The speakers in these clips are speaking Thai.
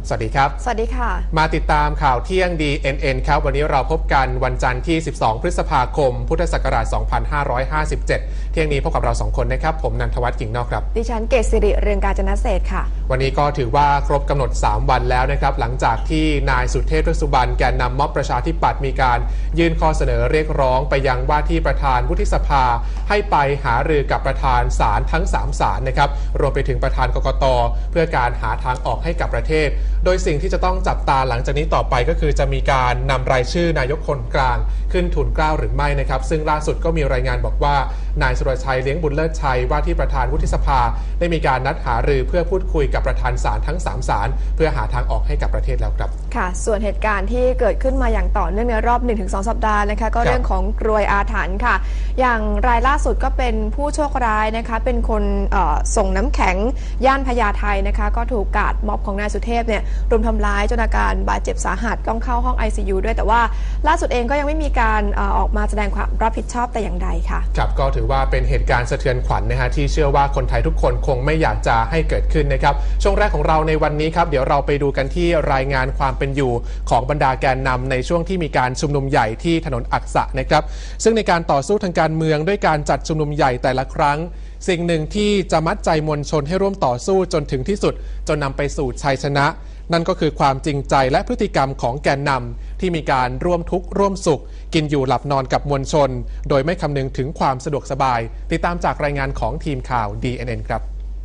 สวัสดีครับสวัสดีค่ะมาติดตามข่าวเที่ยง DNN ครับวันนี้เราพบกันวันจันทร์ที่12พฤษภาคมพุทธศักราช2557เที่ยงนี้พบกับเรา2คนนะครับผมนันทวัฒน์กิ่งนอกครับดิฉันเกษสิริเรืองกาญจนเศรษฐ์ค่ะวันนี้ก็ถือว่าครบกำหนด3วันแล้วนะครับหลังจากที่นายสุเทพ เทือกสุบรรณแกนนำม็อบประชาธิปัตย์มีการยื่นข้อเสนอเรียกร้องไปยังว่าที่ประธานวุฒิสภาให้ไปหารือกับประธานศาลทั้ง3ศาลนะครับรวมไปถึงประธานกกต.เพื่อการหาทางออกให้กับประเทศโดยสิ่งที่จะต้องจับตาหลังจากนี้ต่อไปก็คือจะมีการนำรายชื่อนายกคนกลางขึ้นทูลเกล้าหรือไม่นะครับซึ่งล่าสุดก็มีรายงานบอกว่านายสุรชัยเลี้ยงบุญเลิศชัยว่าที่ประธานวุฒิสภาได้มีการนัดหารือเพื่อพูดคุยกับประธานศาลทั้ง3ศาลเพื่อหาทางออกให้กับประเทศแล้วครับค่ะส่วนเหตุการณ์ที่เกิดขึ้นมาอย่างต่อเนื่องในรอบ 1-2 สัปดาห์นะคะก็เรื่องของกรวยอาถรรพ์ค่ะอย่างรายล่าสุดก็เป็นผู้โชคร้ายนะคะเป็นคนส่งน้ำแข็งย่านพญาไทนะคะก็ถูกกาดม็อบของนายสุเทพเนี่ยรุมทำร้ายจนอาการบาดเจ็บสาหัสต้องเข้าห้อง ICU ด้วยแต่ว่าล่าสุดเองก็ยังไม่มีการออกมาแสดงความรับผิดชอบแต่อย่างใดค่ะครับก็ถือว่าเป็นเหตุการณ์สะเทือนขวัญนะฮะที่เชื่อว่าคนไทยทุกคนคงไม่อยากจะให้เกิดขึ้นนะครับช่วงแรกของเราในวันนี้ครับเดี๋ยวเราไปดูกันที่รายงานความเป็นอยู่ของบรรดาแกนนำในช่วงที่มีการชุมนุมใหญ่ที่ถนนอักษะนะครับซึ่งในการต่อสู้ทางการเมืองด้วยการจัดชุมนุมใหญ่แต่ละครั้งสิ่งหนึ่งที่จะมัดใจมวลชนให้ร่วมต่อสู้จนถึงที่สุดจนนำไปสู่ชัยชนะนั่นก็คือความจริงใจและพฤติกรรมของแกนนำที่มีการร่วมทุกข์ร่วมสุขกินอยู่หลับนอนกับมวลชนโดยไม่คำนึงถึงความสะดวกสบายติดตามจากรายงานของทีมข่าว DNN ครับ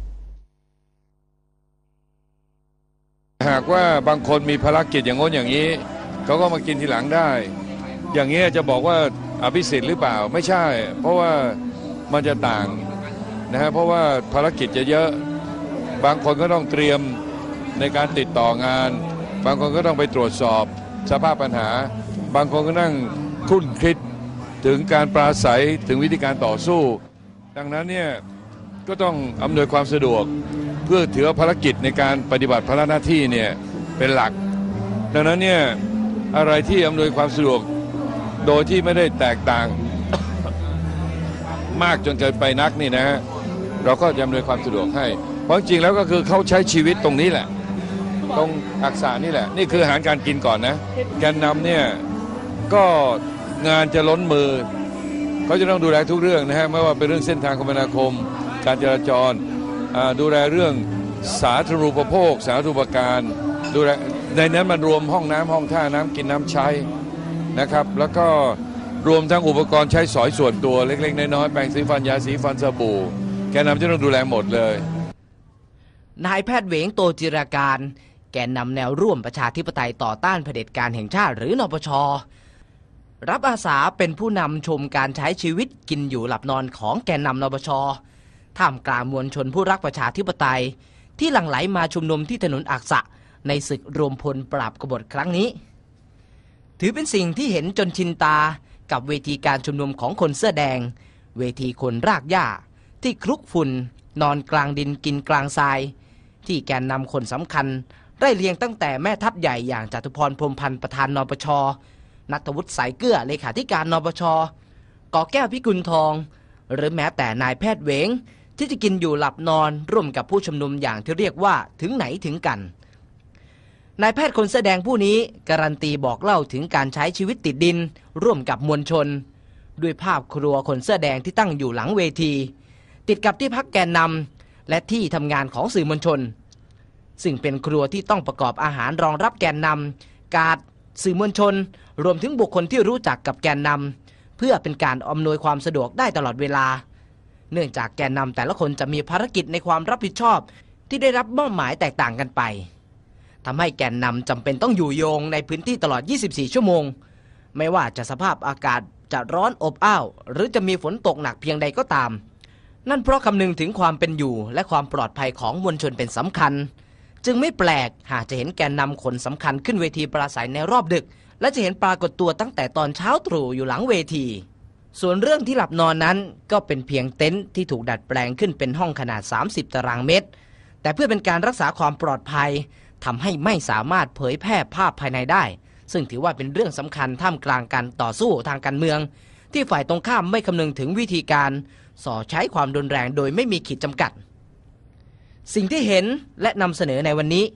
หากว่าบางคนมีภารกิจอย่างโน้นอย่างนี้เขาก็มากินทีหลังได้อย่างนี้จะบอกว่าอภิสิทธิ์หรือเปล่าไม่ใช่เพราะว่ามันจะต่างนะฮะเพราะว่าภารกิจจะเยอะบางคนก็ต้องเตรียมในการติดต่องานบางคนก็ต้องไปตรวจสอบสภาพปัญหาบางคนก็นั่งคุ้นคิดถึงการปราศัยถึงวิธีการต่อสู้ดังนั้นเนี่ยก็ต้องอำนวยความสะดวกเพื่อถือภารกิจในการปฏิบัติภาระหน้าที่เนี่ยเป็นหลักดังนั้นเนี่ยอะไรที่อำนวยความสะดวกโดยที่ไม่ได้แตกต่าง มากจนเกินไปนักนี่นะฮะเราก็จะอำนวยความสะดวกให้เพราะจริงแล้วก็คือเขาใช้ชีวิตตรงนี้แหละตรงอักษะนี่แหละนี่คืออาหารการกินก่อนนะแกนนำเนี่ยก็งานจะล้นมือเขาจะต้องดูแลทุกเรื่องนะฮะไม่ว่าเป็นเรื่องเส้นทางคมนาคมการจราจรดูแลเรื่องสาธารณูปโภคสาธารณูปการดูแลในนั้นมันรวมห้องน้ำห้องท่าน้ำกินน้ำใช้นะครับแล้วก็รวมทั้งอุปกรณ์ใช้สอยส่วนตัวเล็กๆน้อยๆแปรงสีฟันยาสีฟันสบู่แกนนำจะต้องดูแลหมดเลยนายแพทย์เหวงโตจิราการแกนนำแนวร่วมประชาธิปไตยต่อต้านเผด็จการแห่งชาติหรือนปช.รับอาสาเป็นผู้นำชมการใช้ชีวิตกินอยู่หลับนอนของแกนนำนปช.ท่ามกลางมวลชนผู้รักประชาธิปไตยที่หลั่งไหลมาชุมนุมที่ถนนอักษะในศึกรวมพลปราบกบฏครั้งนี้ถือเป็นสิ่งที่เห็นจนชินตากับเวทีการชุมนุมของคนเสื้อแดงเวทีคนรากหญ้าที่คลุกฝุ่นนอนกลางดินกินกลางทรายที่แกนนำคนสำคัญไล่เรียงตั้งแต่แม่ทัพใหญ่อย่างจตุพรพรหมพันธ์ประธานนปช.ณัฐวุฒิสายเกลือเลขาธิการนปช.กอแก้วพิกุลทองหรือแม้แต่นายแพทย์เหวงที่จะกินอยู่หลับนอนร่วมกับผู้ชุมนุมอย่างที่เรียกว่าถึงไหนถึงกันนายแพทย์คนแสดงผู้นี้การันตีบอกเล่าถึงการใช้ชีวิตติดดินร่วมกับมวลชนด้วยภาพครัวคนเสื้อแดงที่ตั้งอยู่หลังเวทีติดกับที่พักแกนนำและที่ทำงานของสื่อมวลชนซึ่งเป็นครัวที่ต้องประกอบอาหารรองรับแกนนำการสื่อมวลชนรวมถึงบุคคลที่รู้จักกับแกนนำเพื่อเป็นการอำนวยความสะดวกได้ตลอดเวลาเนื่องจากแกนนำแต่ละคนจะมีภารกิจในความรับผิดชอบที่ได้รับมอบหมายแตกต่างกันไปทำให้แกนนำจำเป็นต้องอยู่โยงในพื้นที่ตลอด24 ชั่วโมงไม่ว่าจะสภาพอากาศจะร้อนอบอ้าวหรือจะมีฝนตกหนักเพียงใดก็ตามนั่นเพราะคำนึงถึงความเป็นอยู่และความปลอดภัยของมวลชนเป็นสำคัญจึงไม่แปลกหากจะเห็นแกนนำคนสำคัญขึ้นเวทีปราศัยในรอบดึกและจะเห็นปรากฏตัวตั้งแต่ตอนเช้าตรู่อยู่หลังเวทีส่วนเรื่องที่หลับนอนนั้นก็เป็นเพียงเต็นท์ที่ถูกดัดแปลงขึ้นเป็นห้องขนาด30 ตารางเมตรแต่เพื่อเป็นการรักษาความปลอดภัยทำให้ไม่สามารถเผยแพร่ภาพภายในได้ซึ่งถือว่าเป็นเรื่องสำคัญท่ามกลางการต่อสู้ทางการเมืองที่ฝ่ายตรงข้ามไม่คำนึงถึงวิธีการส่อใช้ความรุนแรงโดยไม่มีขีดจำกัดสิ่งที่เห็นและนำเสนอในวันนี้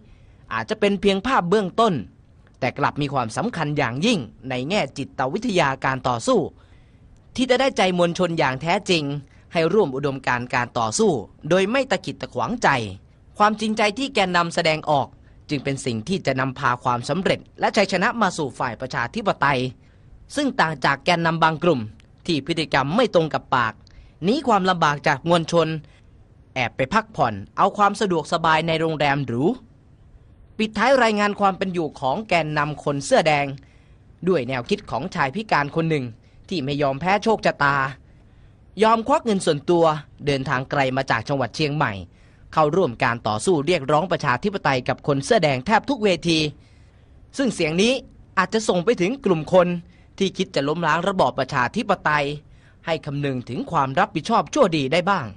อาจจะเป็นเพียงภาพเบื้องต้นแต่กลับมีความสำคัญอย่างยิ่งในแง่จิตวิทยาการต่อสู้ที่จะได้ใจมวลชนอย่างแท้จริงให้ร่วมอุดมการณ์การต่อสู้โดยไม่ตะขิดตะขวางใจความจริงใจที่แกนนำแสดงออกจึงเป็นสิ่งที่จะนำพาความสำเร็จและชัยชนะมาสู่ฝ่ายประชาธิปไตยซึ่งต่างจากแกนนำบางกลุ่มที่พฤติกรรมไม่ตรงกับปากหนีความลำบากจากมวลชนแอบไปพักผ่อนเอาความสะดวกสบายในโรงแรมหรูปิดท้ายรายงานความเป็นอยู่ของแกนนำคนเสื้อแดงด้วยแนวคิดของชายพิการคนหนึ่งที่ไม่ยอมแพ้โชคชะตายอมควักเงินส่วนตัวเดินทางไกลมาจากจังหวัดเชียงใหม่เข้าร่วมการต่อสู้เรียกร้องประชาธิปไตยกับคนเสื้อแดงแทบทุกเวทีซึ่งเสียงนี้อาจจะส่งไปถึงกลุ่มคนที่คิดจะล้มล้างระบอบประชาธิปไตยให้คำนึงถึงความรับผิดชอบชั่วดีได้บ้าง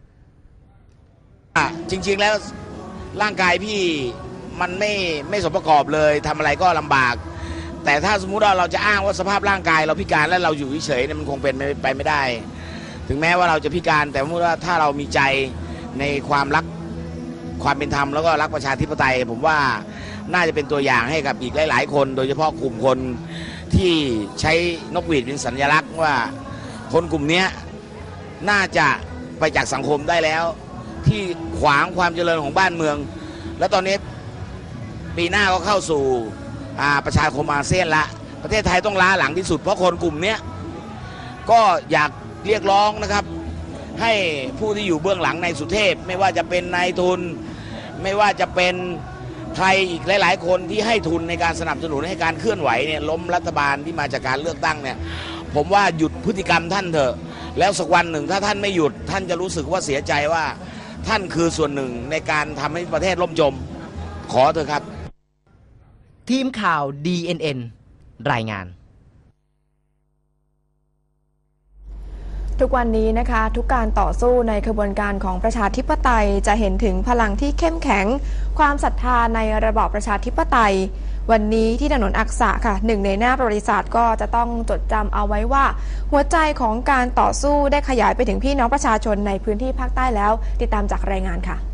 จริงๆแล้วร่างกายพี่มันไม่สมประกอบเลยทำอะไรก็ลำบากแต่ถ้าสมมุติว่าเราจะอ้างว่าสภาพร่างกายเราพิการและเราอยู่เฉยๆเนี่ยมันคงเป็นไปไม่ได้ถึงแม้ว่าเราจะพิการแต่สมมติว่าถ้าเรามีใจในความรักความเป็นธรรมแล้วก็รักประชาธิปไตยผมว่าน่าจะเป็นตัวอย่างให้กับอีกหลายๆคนโดยเฉพาะกลุ่มคนที่ใช้นกหวีดเป็นสัญลักษณ์ว่าคนกลุ่มนี้น่าจะไปจากสังคมได้แล้วที่ขวางความเจริญของบ้านเมืองแล้วตอนนี้ปีหน้าก็เข้าสู่ประชาคมอาเซียนละประเทศไทยต้องล้าหลังที่สุดเพราะคนกลุ่มนี้ก็อยากเรียกร้องนะครับให้ผู้ที่อยู่เบื้องหลังในสุเทพไม่ว่าจะเป็นนายทุนไม่ว่าจะเป็นใครอีกหลายๆคนที่ให้ทุนในการสนับสนุนให้การเคลื่อนไหวเนี่ยล้มรัฐบาลที่มาจากการเลือกตั้งเนี่ยผมว่าหยุดพฤติกรรมท่านเถอะแล้วสักวันหนึ่งถ้าท่านไม่หยุดท่านจะรู้สึกว่าเสียใจว่าท่านคือส่วนหนึ่งในการทำให้ประเทศล่มจมขอเถอะครับทีมข่าว DNN รายงานทุกวันนี้นะคะทุกการต่อสู้ในขบวนการของประชาธิปไตยจะเห็นถึงพลังที่เข้มแข็งความศรัทธาในระบอบประชาธิปไตยวันนี้ที่ถนนอักษะค่ะหนึ่งในหน้าประวัติศาสตร์ก็จะต้องจดจำเอาไว้ว่าหัวใจของการต่อสู้ได้ขยายไปถึงพี่น้องประชาชนในพื้นที่ภาคใต้แล้วติดตามจากรายงานค่ะ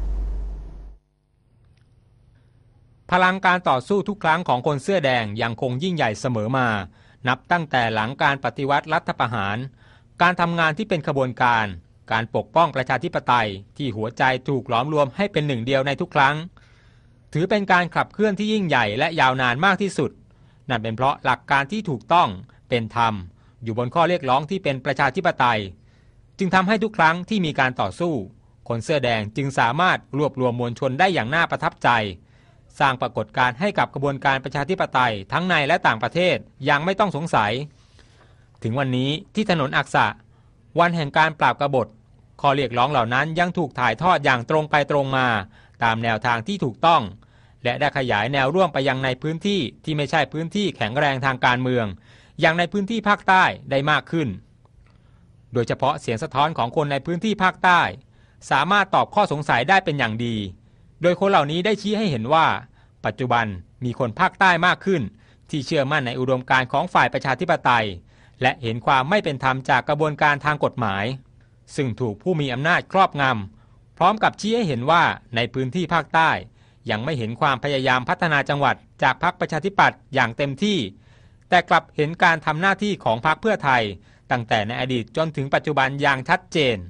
พลังการต่อสู้ทุกครั้งของคนเสื้อแดงยังคงยิ่งใหญ่เสมอมานับตั้งแต่หลังการปฏิวัติรัฐประหารการทำงานที่เป็นขบวนการการปกป้องประชาธิปไตยที่หัวใจถูกหลอมรวมให้เป็นหนึ่งเดียวในทุกครั้งถือเป็นการขับเคลื่อนที่ยิ่งใหญ่และยาวนานมากที่สุดนั่นเป็นเพราะหลักการที่ถูกต้องเป็นธรรมอยู่บนข้อเรียกร้องที่เป็นประชาธิปไตยจึงทำให้ทุกครั้งที่มีการต่อสู้คนเสื้อแดงจึงสามารถรวบรวมมวลชนได้อย่างน่าประทับใจสร้างปรากฏการณ์ให้กับกระบวนการประชาธิปไตยทั้งในและต่างประเทศอย่างไม่ต้องสงสัยถึงวันนี้ที่ถนนอักษะวันแห่งการปราบกบฏข้อเรียกร้องเหล่านั้นยังถูกถ่ายทอดอย่างตรงไปตรงมาตามแนวทางที่ถูกต้องและได้ขยายแนวร่วมไปยังในพื้นที่ที่ไม่ใช่พื้นที่แข็งแรงทางการเมืองอย่างในพื้นที่ภาคใต้ได้มากขึ้นโดยเฉพาะเสียงสะท้อนของคนในพื้นที่ภาคใต้สามารถตอบข้อสงสัยได้เป็นอย่างดีโดยคนเหล่านี้ได้ชี้ให้เห็นว่าปัจจุบันมีคนภาคใต้มากขึ้นที่เชื่อมั่นในอุดมการณ์ของฝ่ายประชาธิปไตยและเห็นความไม่เป็นธรรมจากกระบวนการทางกฎหมายซึ่งถูกผู้มีอำนาจครอบงำพร้อมกับชี้ให้เห็นว่าในพื้นที่ภาคใต้ยังไม่เห็นความพยายามพัฒนาจังหวัดจากพรรคประชาธิปัตย์อย่างเต็มที่แต่กลับเห็นการทำหน้าที่ของพรรคเพื่อไทยตั้งแต่ในอดีตจนถึงปัจจุบันอย่างชัดเจน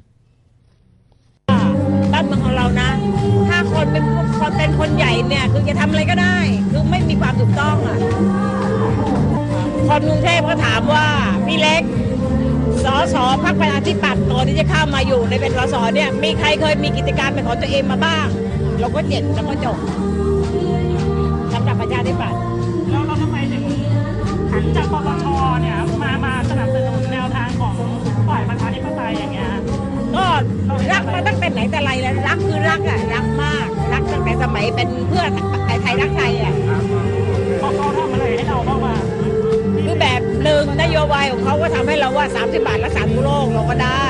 บ้านเมืองของเรานะถ้าคนเป็นคนใหญ่เนี่ยคือจะทำอะไรก็ได้คือไม่มีความถูกต้องอ่ะคนกรุงเทพก็ถามว่าพี่เล็กสสพรรคประชาธิปัตย์ก่อนที่จะเข้ามาอยู่ในเป็นสสเนี่ยมีใครเคยมีกิจการเป็นของตัวเองมาบ้างเราก็เจ็ดแล้วก็จบสำหรับประชาธิปัตย์แล้วเราทำไมถึงหันจากปปชเนี่ยมาสนับสนุนแนวทางของฝ่ายประชาธิปไตยอย่างเงี้ยก็รักมาตั้งแต่ไหนแต่ไรแล้วรักคือรักอ่ะรักมากรักตั้งแต่สมัยเป็นเพื่อนไทยรักไทยอ่ะเขาทำอะไรให้เราบ้างวะคือแบบหนึ่งนโยบายของเขาก็ทำให้เราว่า30 บาทรักษาทุกโรคเราก็ได้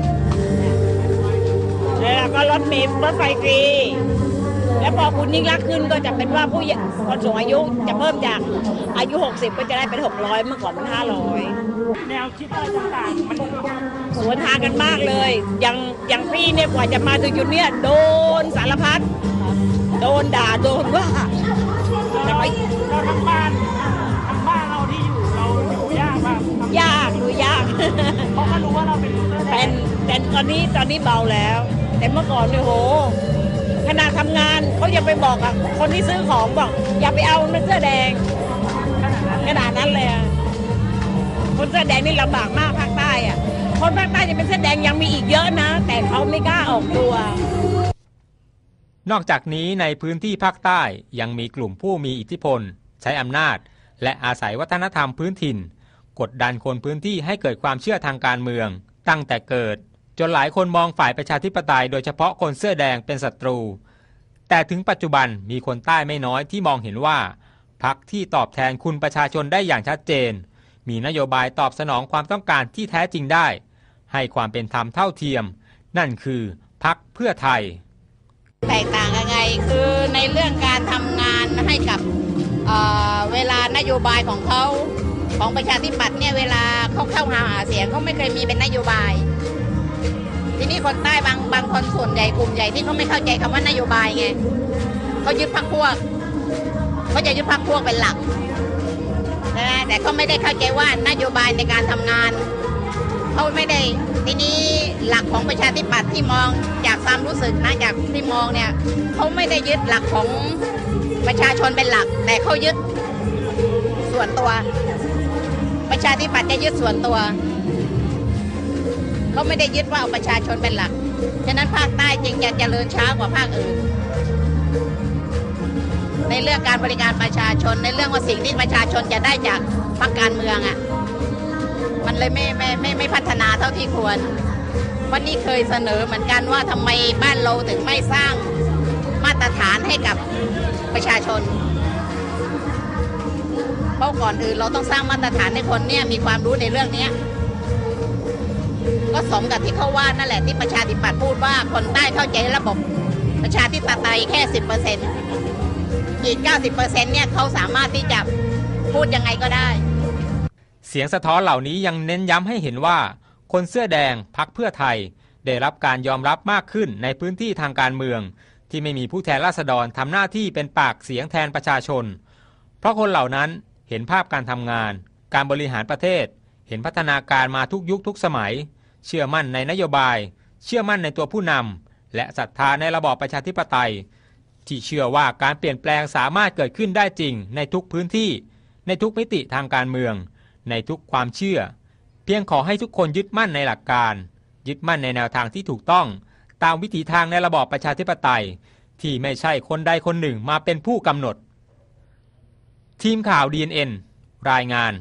แล้วก็รถไฟฟรีแล้วพอคุณยิ่งรักขึ้นก็จะเป็นว่าคนสูงอายุจะเพิ่มจากอายุ60ก็จะได้เป็น600เมื่อก่อนมัน500 แนวคิดอะไรต่างๆมันสวนทางกันมากเลยอย่างพี่เนี่ยกว่าจะมาถึงจุดเนี้ยโดนสารพัดโดนด่าโดนว่าเราทั้งบ้านเราที่อยู่เราอยู่ยากป่ะยากดูยากเพราะเขารู้ว่าเราเป็นเสื้อแดงแต่ตอนนี้เบาแล้ว แต่เมื่อก่อนเนี่ยโหขณะทำงานเขายังไปบอกกับคนที่ซื้อของบอกอย่าไปเอามันเสื้อแดงขนาดนั้นเลยอะคนเสื้อแดงนี่ลำบากมากภาคใต้อะคนภาคใต้จะเป็นเสื้อแดงยังมีอีกเยอะนะแต่เขาไม่กล้าออกตัวนอกจากนี้ในพื้นที่ภาคใต้ยังมีกลุ่มผู้มีอิทธิพลใช้อำนาจและอาศัยวัฒนธรรมพื้นถิ่นกดดันคนพื้นที่ให้เกิดความเชื่อทางการเมืองตั้งแต่เกิดจนหลายคนมองฝ่ายประชาธิปไตยโดยเฉพาะคนเสื้อแดงเป็นศัตรูแต่ถึงปัจจุบันมีคนใต้ไม่น้อยที่มองเห็นว่าพรรคที่ตอบแทนคุณประชาชนได้อย่างชัดเจนมีนโยบายตอบสนองความต้องการที่แท้จริงได้ให้ความเป็นธรรมเท่าเทียมนั่นคือพรรคเพื่อไทยแตกต่างยังไงคือในเรื่องการทำงานให้กับเวลานโยบายของเขาของประชาธิปัตย์เนี่ยเวลาเขาเข้าหาเสียงเขาไม่เคยมีเป็นนโยบายทีนี้คนใต้บางคนส่วนใหญ่กลุ่มใหญ่ที่เขาไม่เข้าใจคำว่านโยบายไงเขายึดพรรคพวกเขาจะยึดพรรคพวกเป็นหลักนะแต่เขาไม่ได้เข้าใจว่านโยบายในการทำงานเขาไม่ได้ทีนี้หลักของประชาธิปัตย์ที่มองจากความรู้สึกนะจากที่มองเนี่ยเขาไม่ได้ยึดหลักของประชาชนเป็นหลักแต่เขายึดส่วนตัวประชาธิปัตย์จะยึดส่วนตัวเขาไม่ได้ยึดว่าเอาประชาชนเป็นหลักฉะนั้นภาคใต้จึงจะเจริญช้ากว่าภาคอื่นในเรื่องการบริการประชาชนในเรื่องว่าสิ่งที่ประชาชนจะได้จากพรรคการเมืองอ่ะมันเลยไม่พัฒนาเท่าที่ควรวันนี้เคยเสนอเหมือนกันว่าทำไมบ้านเราถึงไม่สร้างมาตรฐานให้กับประชาชนเพราะก่อนอื่นเราต้องสร้างมาตรฐานให้คนเนี่ยมีความรู้ในเรื่องนี้ก็สมกับที่เขาว่านั่นแหละที่ประชาธิปัตย์พูดว่าคนใต้เข้าใจระบบประชาธิปไตยแค่ 10% อีก 90% เนี่ยเขาสามารถที่จะพูดยังไงก็ได้เสียงสะท้อนเหล่านี้ยังเน้นย้ำให้เห็นว่าคนเสื้อแดงพรรคเพื่อไทยได้รับการยอมรับมากขึ้นในพื้นที่ทางการเมืองที่ไม่มีผู้แทนราษฎรทำหน้าที่เป็นปากเสียงแทนประชาชนเพราะคนเหล่านั้นเห็นภาพการทำงานการบริหารประเทศเห็นพัฒนาการมาทุกยุคทุกสมัยเชื่อมั่นในนโยบายเชื่อมั่นในตัวผู้นำและศรัทธาในระบอบประชาธิปไตยที่เชื่อว่าการเปลี่ยนแปลงสามารถเกิดขึ้นได้จริงในทุกพื้นที่ในทุกมิติทางการเมืองในทุกความเชื่อเพียงขอให้ทุกคนยึดมั่นในหลักการยึดมั่นในแนวทางที่ถูกต้องตามวิถีทางในระบอบประชาธิปไตยที่ไม่ใช่คนใดคนหนึ่งมาเป็นผู้กำหนดทีมข่าว DNN รายงาน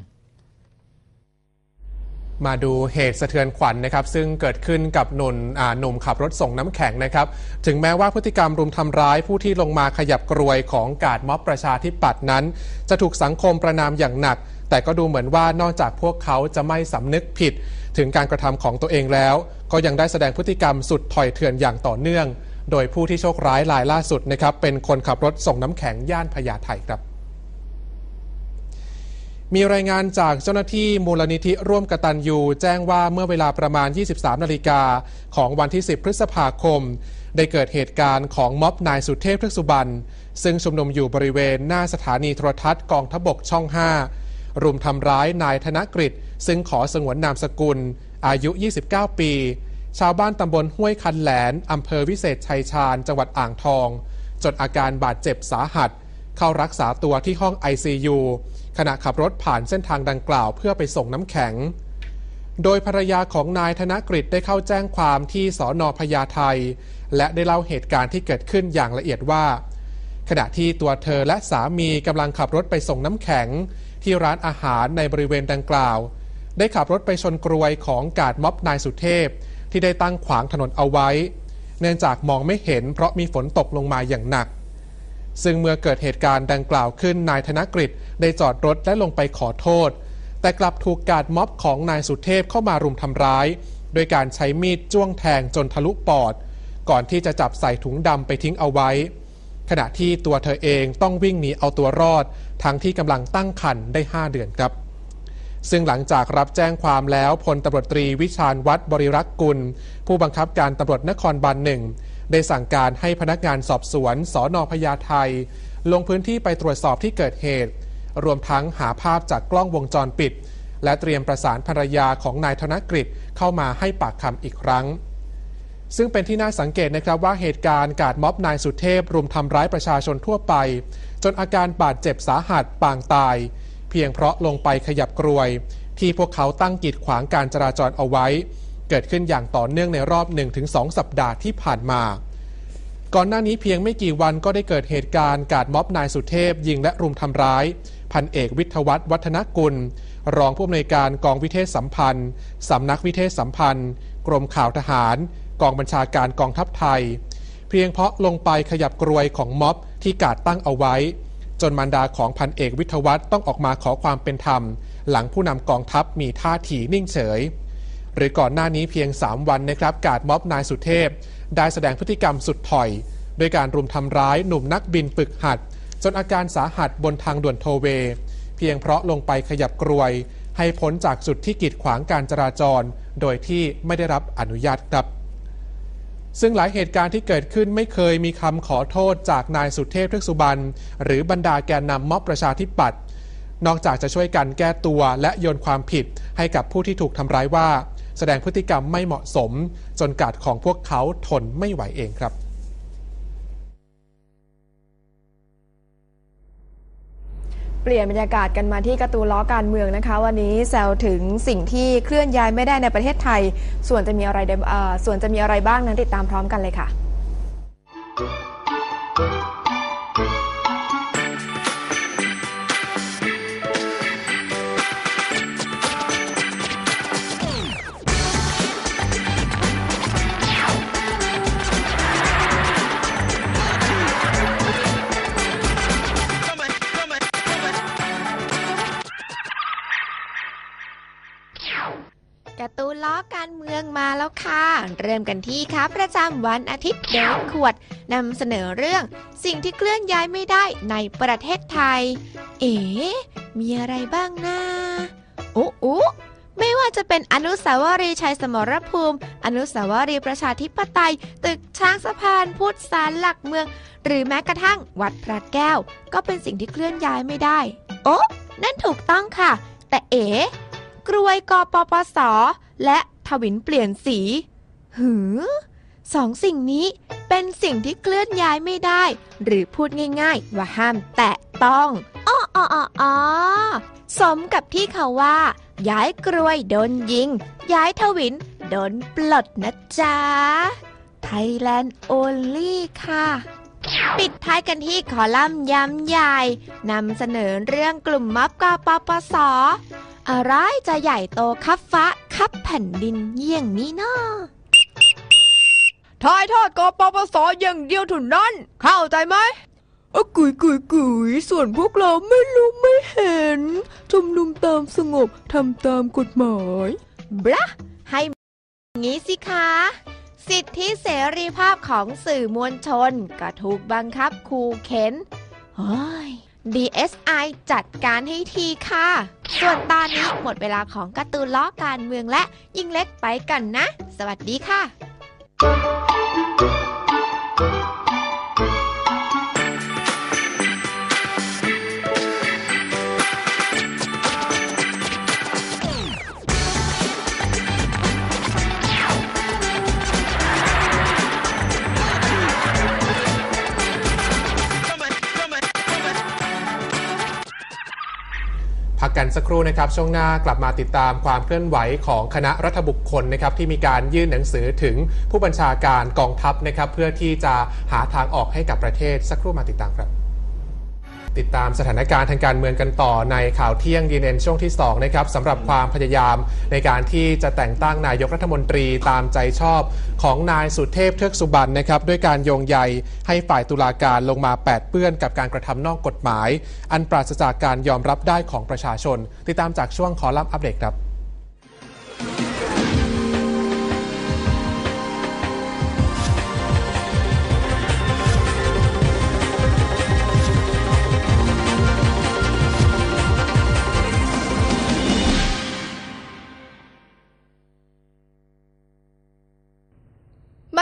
มาดูเหตุสะเทือนขวัญนะครับซึ่งเกิดขึ้นกับหนุ่มขับรถส่งน้ำแข็งนะครับถึงแม้ว่าพฤติกรรมรุมทำร้ายผู้ที่ลงมาขยับกรวยของกาดม็อบประชาธิปัตย์นั้นจะถูกสังคมประณามอย่างหนักแต่ก็ดูเหมือนว่านอกจากพวกเขาจะไม่สำนึกผิดถึงการกระทำของตัวเองแล้วก็ยังได้แสดงพฤติกรรมสุดถอยเถื่อนอย่างต่อเนื่องโดยผู้ที่โชคร้ายรายล่าสุดนะครับเป็นคนขับรถส่งน้ำแข็งย่านพญาไทครับมีรายงานจากเจ้าหน้าที่มูลนิธิร่วมกตัญญูแจ้งว่าเมื่อเวลาประมาณ 23 นาฬิกาของวันที่ 10 พฤษภาคมได้เกิดเหตุการณ์ของม็อบนายสุเทพเทือกสุบรรณซึ่งชุมนุมอยู่บริเวณหน้าสถานีโทรทัศน์กองทพบกช่อง 5 รุมทำร้ายนายธนกฤษซึ่งขอสงวนนามสกุลอายุ 29 ปีชาวบ้านตำบลห้วยคันแหลนอำเภอวิเศษชัยชาญจังหวัดอ่างทองจนอาการบาดเจ็บสาหัสเข้ารักษาตัวที่ห้อง ICU ขณะขับรถผ่านเส้นทางดังกล่าวเพื่อไปส่งน้ำแข็งโดยภรรยาของนายธนกฤษได้เข้าแจ้งความที่สน.พญาไทและได้เล่าเหตุการณ์ที่เกิดขึ้นอย่างละเอียดว่าขณะที่ตัวเธอและสามีกำลังขับรถไปส่งน้ำแข็งที่ร้านอาหารในบริเวณดังกล่าวได้ขับรถไปชนกรวยของกาดม็อบนายสุเทพที่ได้ตั้งขวางถนนเอาไว้เนื่องจากมองไม่เห็นเพราะมีฝนตกลงมาอย่างหนักซึ่งเมื่อเกิดเหตุการณ์ดังกล่าวขึ้นนายธนกฤษได้จอดรถและลงไปขอโทษแต่กลับถูกกาดม็อบของนายสุเทพเข้ามารุมทำร้ายโดยการใช้มีดจ้วงแทงจนทะลุปอดก่อนที่จะจับใส่ถุงดำไปทิ้งเอาไว้ขณะที่ตัวเธอเองต้องวิ่งหนีเอาตัวรอดทั้งที่กำลังตั้งครรภ์ได้5 เดือนครับซึ่งหลังจากรับแจ้งความแล้วพลตำรวจตรีวิชาญวัฒน์บริรักษ์กุลผู้บังคับการตำรวจนครบาล 1 ได้สั่งการให้พนักงานสอบสวนสน.พญาไทลงพื้นที่ไปตรวจสอบที่เกิดเหตุรวมทั้งหาภาพจากกล้องวงจรปิดและเตรียมประสานภรรยาของนายธนกฤษเข้ามาให้ปากคำอีกครั้งซึ่งเป็นที่น่าสังเกตนะครับว่าเหตุการณ์การม็อบนายสุเทพรุมทำร้ายประชาชนทั่วไปจนอาการบาดเจ็บสาหัสปางตายเพียงเพราะลงไปขยับกรวยที่พวกเขาตั้งกีดขวางการจราจรเอาไว้เกิดขึ้นอย่างต่อเนื่องในรอบ 1-2 สัปดาห์ที่ผ่านมาก่อนหน้านี้เพียงไม่กี่วันก็ได้เกิดเหตุการณ์การม็อบนายสุเทพยิงและรุมทำร้ายพันเอกวิทยวัฒน์วัฒนกุลรองผู้อำนวยการกองวิเทศสัมพันธ์สำนักวิเทศสัมพันธ์กรมข่าวทหารกองบัญชาการกองทัพไทยเพียงเพราะลงไปขยับกรวยของม็อบที่กาดตั้งเอาไว้จนมารดาของพันเอกวิทยวัฒน์ต้องออกมาขอความเป็นธรรมหลังผู้นำกองทัพมีท่าทีนิ่งเฉยหรือก่อนหน้านี้เพียง3วันนะครับกาดม็อบนายสุเทพได้แสดงพฤติกรรมสุดถอยโดยการรุมทำร้ายหนุ่มนักบินปึกหัดจนอาการสาหัสบนทางด่วนโทเวย์เพียงเพราะลงไปขยับกรวยให้พ้นจากจุดที่กีดขวางการจราจรโดยที่ไม่ได้รับอนุญาตครับซึ่งหลายเหตุการณ์ที่เกิดขึ้นไม่เคยมีคำขอโทษจากนายสุเทพเทือกสุบรรณหรือบรรดาแกนนำม็อบประชาธิปัตย์นอกจากจะช่วยกันแก้ตัวและโยนความผิดให้กับผู้ที่ถูกทำร้ายว่าแสดงพฤติกรรมไม่เหมาะสมจนกาดของพวกเขาทนไม่ไหวเองครับเปลี่ยนบรรยากาศกันมาที่การ์ตูนล้อการเมืองนะคะวันนี้แซวถึงสิ่งที่เคลื่อนย้ายไม่ได้ในประเทศไทยส่วนจะมีอะไรบ้างนั้นติดตามพร้อมกันเลยค่ะการ์ตูนล้อการเมืองมาแล้วค่ะเริ่มกันที่ข่าวประจำวันอาทิตย์เดินขวดนำเสนอเรื่องสิ่งที่เคลื่อนย้ายไม่ได้ในประเทศไทยมีอะไรบ้างนะไม่ว่าจะเป็นอนุสาวรีย์ชัยสมรภูมิอนุสาวรีย์ประชาธิปไตยตึกช้างสะพานพุทธศาลหลักเมืองหรือแม้กระทั่งวัดพระแก้วก็เป็นสิ่งที่เคลื่อนย้ายไม่ได้นั่นถูกต้องค่ะแต่กรวยกปปส.และทวินเปลี่ยนสีสองสิ่งนี้เป็นสิ่งที่เคลื่อนย้ายไม่ได้หรือพูดง่ายๆว่าห้ามแตะต้องสมกับที่เขาว่าย้ายกรวยโดนยิงย้ายทวินโดนปลดนะจ๊ะ Thailand Only ค่ะปิดท้ายกันที่คอลัมน์ย้ำใหญ่นำเสนอเรื่องกลุ่มม็อบกปปส.อะไรจะใหญ่โตคับฟ้าคับแผ่นดินเยี่ยงนี้นาะถ่ายทอดกปปส.อย่างเดียวเท่านั้นเข้าใจไหมกุยส่วนพวกเราไม่รู้ไม่เห็นชุมนุมตามสงบทำตามกฎหมายบละให้งี้สิคะสิทธิเสรีภาพของสื่อมวลชนก็ถูกบังคับขู่เข็นDSI จัดการให้ทีค่ะส่วนตอนนี้หมดเวลาของการ์ตูนล้อการเมืองและยิ่งเล็กไปกันนะสวัสดีค่ะพักกันสักครู่นะครับช่วงหน้ากลับมาติดตามความเคลื่อนไหวของคณะรัฐบุคคลนะครับที่มีการยื่นหนังสือถึงผู้บัญชาการกองทัพนะครับเพื่อที่จะหาทางออกให้กับประเทศสักครู่มาติดตามครับติดตามสถานการณ์ทางการเมืองกันต่อในข่าวเที่ยง DNN ช่วงที่2นะครับสำหรับความพยายามในการที่จะแต่งตั้งนายกรัฐมนตรีตามใจชอบของนายสุเทพเทือกสุบรรณนะครับด้วยการโยงใยให้ฝ่ายตุลาการลงมาแปดเปื้อนกับการกระทำนอกกฎหมายอันปราศจากการยอมรับได้ของประชาชนติดตามจากช่วงคอลัมน์อัปเดตครับ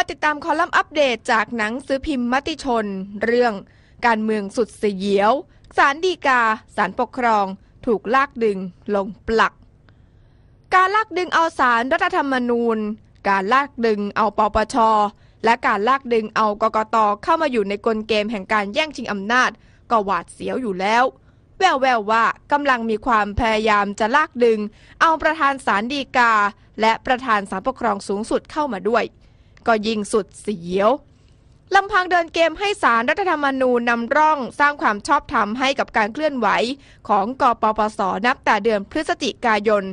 ติดตามคอลัมน์อัปเดตจากหนังสือพิมพ์มติชนเรื่องการเมืองสุดเสียวศาลฎีกาศาลปกครองถูกลากดึงลงปลักการลากดึงเอาศาลรัฐธรรมนูญการลากดึงเอาปปช.และการลากดึงเอากกต.เข้ามาอยู่ในกลเกมแห่งการแย่งชิงอำนาจก็หวาดเสียวอยู่แล้วแววว่ากำลังมีความพยายามจะลากดึงเอาประธานศาลฎีกาและประธานศาลปกครองสูงสุดเข้ามาด้วยก็ยิ่งสุดเสียวลำพังเดินเกมให้ศาลรัฐธรรมนูญนำร่องสร้างความชอบธรรมให้กับการเคลื่อนไหวของกปปส.นับแต่เดือนพฤศจิกายน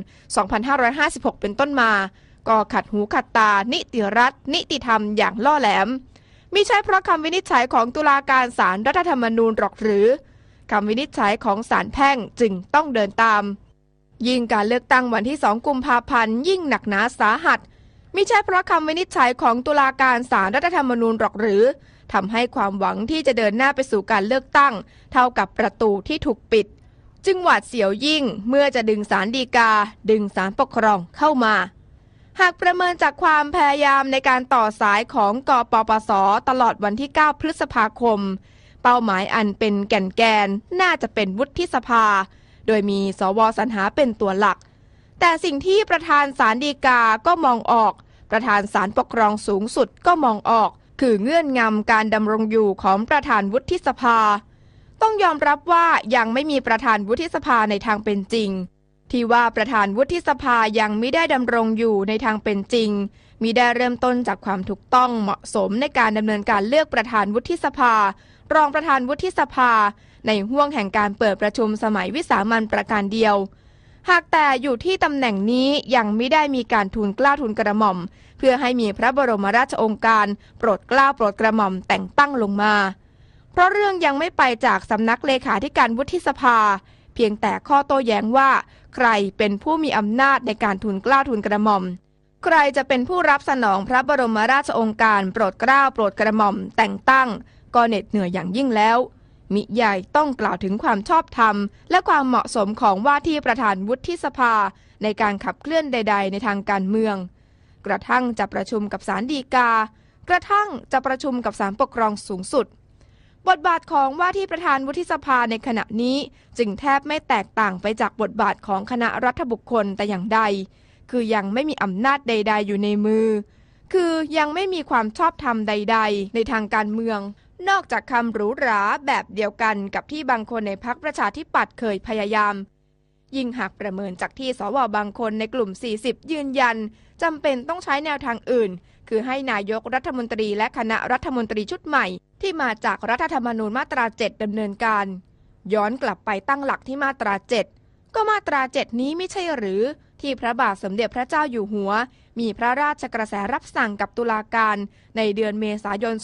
2556 เป็นต้นมาก็ขัดหูขัดตานิติรัฐนิติธรรมอย่างล่อแหลมมิใช่เพราะคำวินิจฉัยของตุลาการศาลรัฐธรรมนูญหรอกหรือคำวินิจฉัยของศาลแพ่งจึงต้องเดินตามยิ่งการเลือกตั้งวันที่ 2 กุมภาพันธ์ยิ่งหนักหนาสาหัสมิใช่เพราะคำวินิจฉัยของตุลาการศาลรัฐธรรมนูญหรอกหรือทำให้ความหวังที่จะเดินหน้าไปสู่การเลือกตั้งเท่ากับประตูที่ถูกปิดจึงหวาดเสียวยิ่งเมื่อจะดึงศาลฎีกาดึงศาลปกครองเข้ามาหากประเมินจากความพยายามในการต่อสายของกปปส.ตลอดวันที่ 9 พฤษภาคมเป้าหมายอันเป็นแก่นน่าจะเป็นวุฒิสภาโดยมีสว.สรรหาเป็นตัวหลักแต่สิ่งที่ประธานศาลฎีกาก็มองออกประธานศาลปกครองสูงสุดก็มองออกคือเงื่อนงำการดำรงอยู่ของประธานวุฒิสภาต้องยอมรับว่ายังไม่มีประธานวุฒิสภาในทางเป็นจริงที่ว่าประธานวุฒิสภายังไม่ได้ดำรงอยู่ในทางเป็นจริงมิได้เริ่มต้นจากความถูกต้องเหมาะสมในการดำเนินการเลือกประธานวุฒิสภารองประธานวุฒิสภาในห้วงแห่งการเปิดประชุมสมัยวิสามัญประการเดียวหากแต่อยู่ที่ตำแหน่งนี้ยังไม่ได้มีการทูลเกล้าทูลกระหม่อมเพื่อให้มีพระบรมราชโองการโปรดเกล้าโปรดกระหม่อมแต่งตั้งลงมาเพราะเรื่องยังไม่ไปจากสำนักเลขาธิการวุฒิสภาเพียงแต่ข้อโต้แย้งว่าใครเป็นผู้มีอำนาจในการทูลเกล้าทูลกระหม่อมใครจะเป็นผู้รับสนองพระบรมราชโองการโปรดเกล้าโปรดกระหม่อมแต่งตั้งก็เหน็ดเหนื่อยอย่างยิ่งแล้วมิใหญ่ต้องกล่าวถึงความชอบธรรมและความเหมาะสมของว่าที่ประธานวุฒิสภาในการขับเคลื่อนใดๆในทางการเมืองกระทั่งจะประชุมกับศาลฎีกากระทั่งจะประชุมกับศาลปกครองสูงสุดบทบาทของว่าที่ประธานวุฒิสภาในขณะนี้จึงแทบไม่แตกต่างไปจากบทบาทของคณะรัฐบุคคลแต่อย่างใดคือยังไม่มีอำนาจใดๆอยู่ในมือคือยังไม่มีความชอบธรรมใดๆในทางการเมืองนอกจากคำหรูหราแบบเดียวกันกับที่บางคนในพรรคประชาธิปัตย์เคยพยายามยิ่งหากประเมินจากที่สว.บางคนในกลุ่ม 40 ยืนยันจำเป็นต้องใช้แนวทางอื่นคือให้นายกรัฐมนตรีและคณะรัฐมนตรีชุดใหม่ที่มาจากรัฐธรรมนูญมาตรา 7 ดำเนินการย้อนกลับไปตั้งหลักที่มาตรา 7ก็มาตรา 7 นี้ไม่ใช่หรือที่พระบาทสมเด็จพระเจ้าอยู่หัวมีพระราชกระแสรับสั่งกับตุลาการในเดือนเมษายน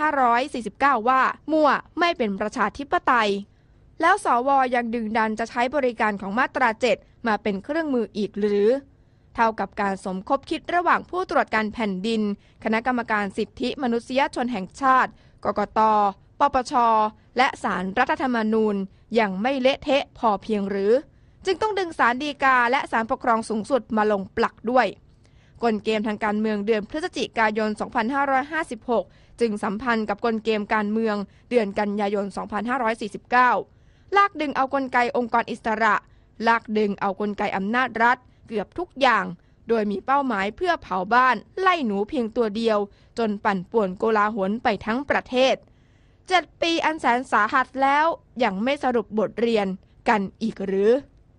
2549 ว่ามั่วไม่เป็นประชาธิปไตยแล้วสว.ยังดึงดันจะใช้บริการของมาตรา 7 มาเป็นเครื่องมืออีกหรือเท่ากับการสมคบคิดระหว่างผู้ตรวจการแผ่นดินคณะกรรมการสิทธิมนุษยชนแห่งชาติกกต.ปปช.และศาลรัฐธรรมนูญยังไม่เละเทะพอเพียงหรือจึงต้องดึงศาลฎีกาและศาลปกครองสูงสุดมาลงปลักด้วยกลเกมทางการเมืองเดือนพฤศจิกายน 2556 จึงสัมพันธ์กับกลเกมการเมืองเดือนกันยายน 2549 ลากดึงเอากลไกองค์กรอิสระลากดึงเอากลไกอำนาจรัฐเกือบทุกอย่างโดยมีเป้าหมายเพื่อเผาบ้านไล่หนูเพียงตัวเดียวจนปั่นป่วนโกลาหลไปทั้งประเทศ 7 ปีอันแสนสาหัสแล้วยังไม่สรุปบทเรียนกันอีกหรือ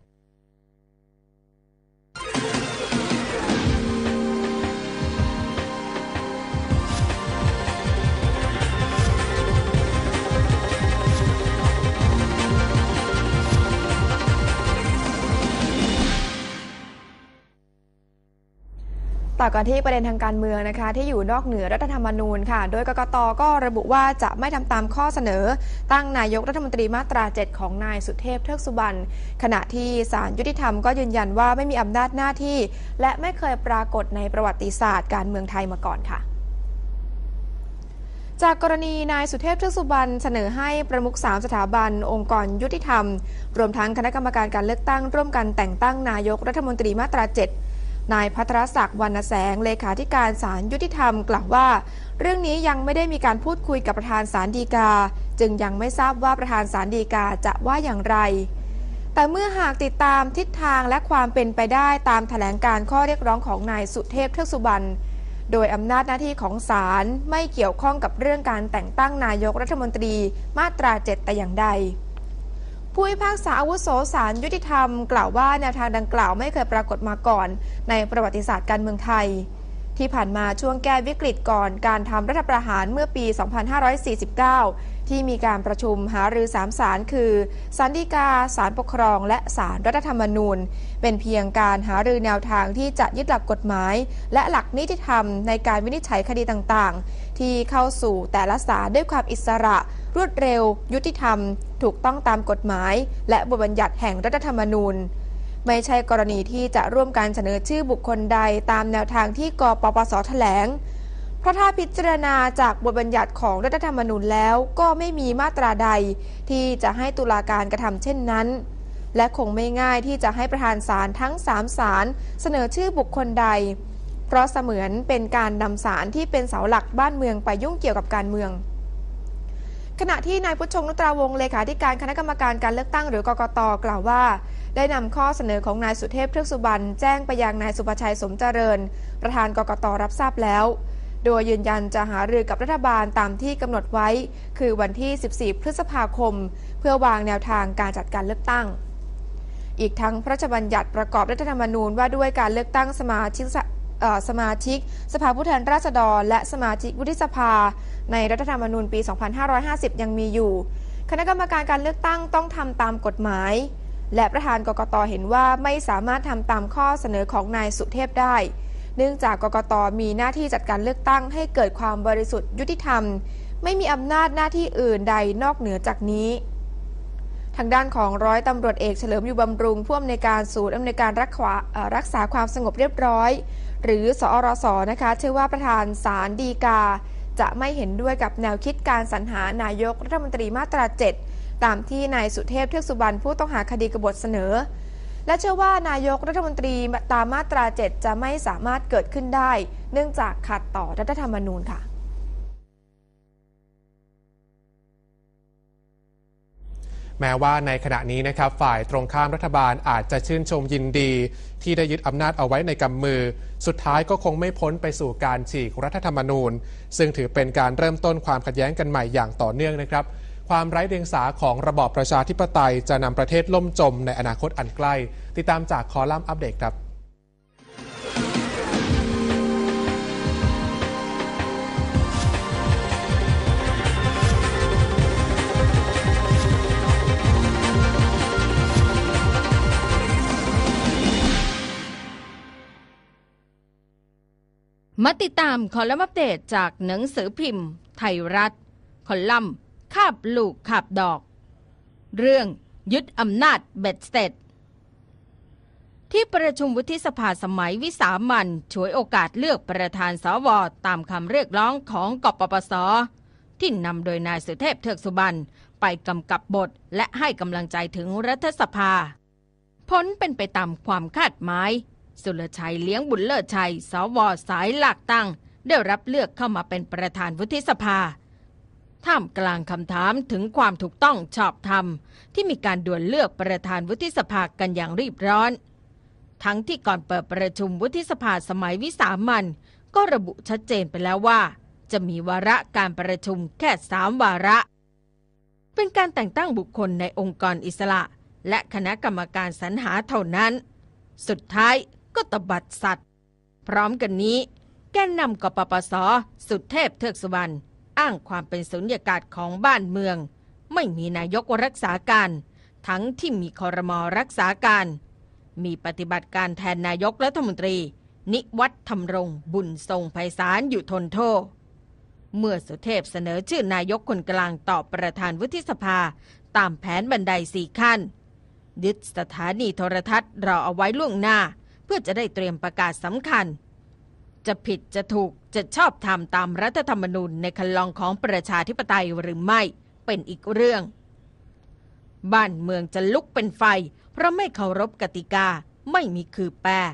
ต่อกันที่ประเด็นทางการเมืองนะคะที่อยู่นอกเหนือรัฐธรรมนูญค่ะโดยกกต.ก็ระบุว่าจะไม่ทำตามข้อเสนอตั้งนายกรัฐมนตรีมาตรา 7 ของนายสุเทพเทือกสุบรรณขณะที่ศาลยุติธรรมก็ยืนยันว่าไม่มีอำนาจหน้าที่และไม่เคยปรากฏในประวัติศาสตร์การเมืองไทยมาก่อนค่ะจากกรณีนายสุเทพเทือกสุบรรณเสนอให้ประมุข3 สถาบันองค์กรยุติธรรมรวมทั้งคณะกรรมการการเลือกตั้งร่วมกันแต่งตั้งนายกรัฐมนตรีมาตรา 7 นายภัทรศักดิ์วรรณแสงเลขาธิการศาลยุติธรรมกล่าวว่าเรื่องนี้ยังไม่ได้มีการพูดคุยกับประธานศาลฎีกาจึงยังไม่ทราบว่าประธานศาลฎีกาจะว่าอย่างไรแต่เมื่อหากติดตามทิศทางและความเป็นไปได้ตามแถลงการข้อเรียกร้องของนายสุเทพเทือกสุบรรณโดยอำนาจหน้าที่ของศาลไม่เกี่ยวข้องกับเรื่องการแต่งตั้งนายกรัฐมนตรีมาตรา 7แต่อย่างใดผู้พิพากษาอาวุโสศาลยุติธรรมกล่าวว่าแนวทางดังกล่าวไม่เคยปรากฏมาก่อนในประวัติศาสตร์การเมืองไทยที่ผ่านมาช่วงแก้วิกฤตก่อนการทำรัฐประหารเมื่อปี 2549 ที่มีการประชุมหารือ3ศาลคือศาลฎีกาศาลปกครองและศาลรัฐธรรมนูญเป็นเพียงการหารือแนวทางที่จะยึดหลักกฎหมายและหลักนิติธรรมในการวินิจฉัยคดีต่างๆที่เข้าสู่แต่ละศาลด้วยความอิสระรวดเร็วยุติธรรมถูกต้องตามกฎหมายและบทบัญญัติแห่งรัฐธรรมนูญไม่ใช่กรณีที่จะร่วมกันเสนอชื่อบุคคลใดตามแนวทางที่กปปส.แถลงเพราะถ้าพิจารณาจากบทบัญญัติของรัฐธรรมนูญแล้วก็ไม่มีมาตราใดที่จะให้ตุลาการกระทำเช่นนั้นและคงไม่ง่ายที่จะให้ประธานศาลทั้ง3ศาลเสนอชื่อบุคคลใดเพราะเสมือนเป็นการนำศาลที่เป็นเสาหลักบ้านเมืองไปยุ่งเกี่ยวกับการเมืองขณะที่นายพุทธชงนุตราวงศ์เลขาธิการคณะกรรมการการเลือกตั้งหรือกกต.กล่าวว่าได้นำข้อเสนอของนายสุเทพเทือกสุบรรณแจ้งไปยังนายสุภชัยสมเจริญประธานกกต.รับทราบแล้วโดยยืนยันจะหารือกับรัฐบาลตามที่กำหนดไว้คือวันที่ 14 พฤษภาคมเพื่อวางแนวทางการจัดการเลือกตั้งอีกทั้งพระราชบัญญัติประกอบรัฐธรรมนูญว่าด้วยการเลือกตั้งสมาชิกสภาผู้แทนราษฎรและสมาชิกวุฒิสภาในรัฐธรรมนูญปี 2550 ยังมีอยู่คณะกรรมการการเลือกตั้งต้องทำตามกฎหมายและประธานกกต.เห็นว่าไม่สามารถทำตามข้อเสนอของนายสุเทพได้เนื่องจากกกต.มีหน้าที่จัดการเลือกตั้งให้เกิดความบริสุทธิ์ยุติธรรมไม่มีอำนาจหน้าที่อื่นใดนอกเหนือจากนี้ทางด้านของร้อยตำรวจเอกเฉลิมอยู่บำรุงผู้อำนวยการศูนย์อำนวยการรักษาความสงบเรียบร้อยหรือสอรสนะคะเชื่อว่าประธานศาลฎีกาจะไม่เห็นด้วยกับแนวคิดการสรรหานายกรัฐมนตรีมาตรา 7ตามที่นายสุเทพเทือกสุบรรณผู้ต้องหาคดีกบฏเสนอและเชื่อว่านายกรัฐมนตรีตามมาตรา 7จะไม่สามารถเกิดขึ้นได้เนื่องจากขัดต่อรัฐธรรมนูญค่ะแม้ว่าในขณะนี้นะครับฝ่ายตรงข้ามรัฐบาลอาจจะชื่นชมยินดีที่ได้ยึดอำนาจเอาไว้ในกำมือสุดท้ายก็คงไม่พ้นไปสู่การฉีกรัฐธรรมนูญซึ่งถือเป็นการเริ่มต้นความขัดแย้งกันใหม่อย่างต่อเนื่องนะครับความไร้เดียงสาของระบอบประชาธิปไตยจะนำประเทศล่มจมในอนาคตอันใกล้ติดตามจากคอลัมน์อัปเดตครับมาติดตามคอลัมน์อัปเดตจากหนังสือพิมพ์ไทยรัฐคอลัมน์คาบลูกคาบดอกเรื่องยึดอำนาจเบ็ดเสร็จที่ประชุมวุฒิสภาสมัยวิสามัญฉวยโอกาสเลือกประธานสว.ตามคำเรียกร้องของกปปส.ที่นำโดยนายสุเทพเทือกสุบรรณไปกำกับบทและให้กำลังใจถึงรัฐสภาผลเป็นไปตามความคาดหมายสุรชัยเลี้ยงบุญเลิศชัยสว.สายหลักตั้งได้รับเลือกเข้ามาเป็นประธานวุฒิสภาท่ามกลางคำถามถึงความถูกต้องชอบธรรมที่มีการดวลเลือกประธานวุฒิสภากันอย่างรีบร้อนทั้งที่ก่อนเปิดประชุมวุฒิสภาสมัยวิสามัญก็ระบุชัดเจนไปแล้วว่าจะมีวาระการประชุมแค่3 วาระเป็นการแต่งตั้งบุคคลในองค์กรอิสระและคณะกรรมการสรรหาเท่านั้นสุดท้ายก็ตบัดสัตว์พร้อมกันนี้แกนนำกปปส.สุเทพเทือกสุบรรณอ้างความเป็นสุญญากาศของบ้านเมืองไม่มีนายกรักษาการทั้งที่มีครม.รักษาการมีปฏิบัติการแทนนายกรัฐมนตรีนิวัฒน์ธรรมรงค์บุญทรงไพศาลอยู่ทนโทษเมื่อสุเทพเสนอชื่อนายกคนกลางต่อประธานวุฒิสภาตามแผนบันได4 ขั้นยึดสถานีโทรทัศน์รอเอาไว้ล่วงหน้าเพื่อจะได้เตรียมประกาศสำคัญจะผิดจะถูกจะชอบธรรมตามรัฐธรรมนูญในคันลองของประชาธิปไตยหรือไม่เป็นอีกเรื่องบ้านเมืองจะลุกเป็นไฟเพราะไม่เคารพกติกาไม่มีคือแปร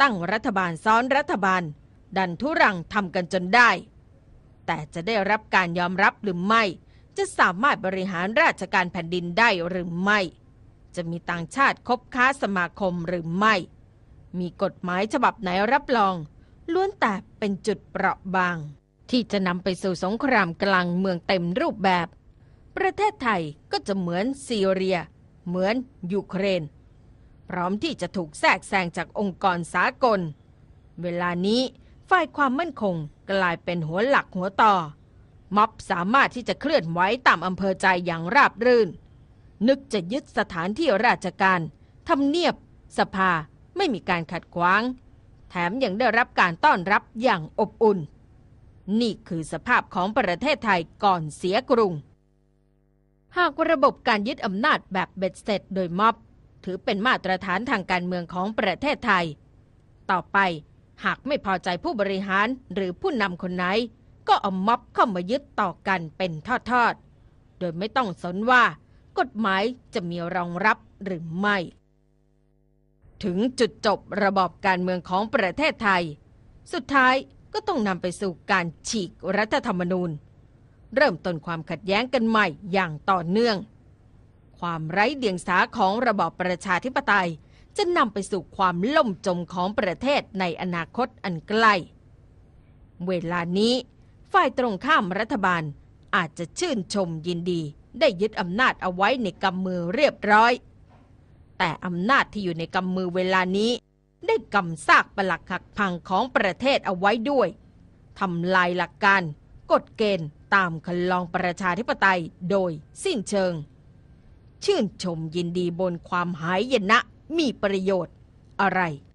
ตั้งรัฐบาลซ้อนรัฐบาลดันทุรังทำกันจนได้แต่จะได้รับการยอมรับหรือไม่จะสามารถบริหารราชการแผ่นดินได้หรือไม่จะมีต่างชาติคบค้าสมาคมหรือไม่มีกฎหมายฉบับไหนรับรองล้วนแต่เป็นจุดเปราะบางที่จะนำไปสู่สงครามกลางเมืองเต็มรูปแบบประเทศไทยก็จะเหมือนซีเรียเหมือนยูเครนพร้อมที่จะถูกแทรกแซงจากองค์กรสากลเวลานี้ฝ่ายความมั่นคงกลายเป็นหัวหลักหัวต่อม็อบสามารถที่จะเคลื่อนไหวตามอำเภอใจอย่างราบรื่นนึกจะยึดสถานที่ราชการทำเนียบสภาไม่มีการขัดขวางแถมยังได้รับการต้อนรับอย่างอบอุ่นนี่คือสภาพของประเทศไทยก่อนเสียกรุงหากระบบการยึดอำนาจแบบเบ็ดเสร็จโดยม็อบถือเป็นมาตรฐานทางการเมืองของประเทศไทยต่อไปหากไม่พอใจผู้บริหารหรือผู้นำคนไหนก็เอาม็อบเข้ามายึดต่อกันเป็นทอดๆโดยไม่ต้องสนว่ากฎหมายจะมีรองรับหรือไม่ถึงจุดจบระบอบการเมืองของประเทศไทยสุดท้ายก็ต้องนำไปสู่การฉีกรัฐธรรมนูญเริ่มต้นความขัดแย้งกันใหม่อย่างต่อเนื่องความไร้เดียงสาของระบอบประชาธิปไตยจะนำไปสู่ความล่มจมของประเทศในอนาคตอันใกล้เวลานี้ฝ่ายตรงข้ามรัฐบาลอาจจะชื่นชมยินดีได้ยึดอำนาจเอาไว้ในกำมือเรียบร้อยแต่อำนาจที่อยู่ในกำมือเวลานี้ได้กำซากปรักหักพังของประเทศเอาไว้ด้วยทำลายหลักการกฎเกณฑ์ตามคันลองประชาธิปไตยโดยสิ้นเชิงชื่นชมยินดีบนความหายนะมีประโยชน์อะไร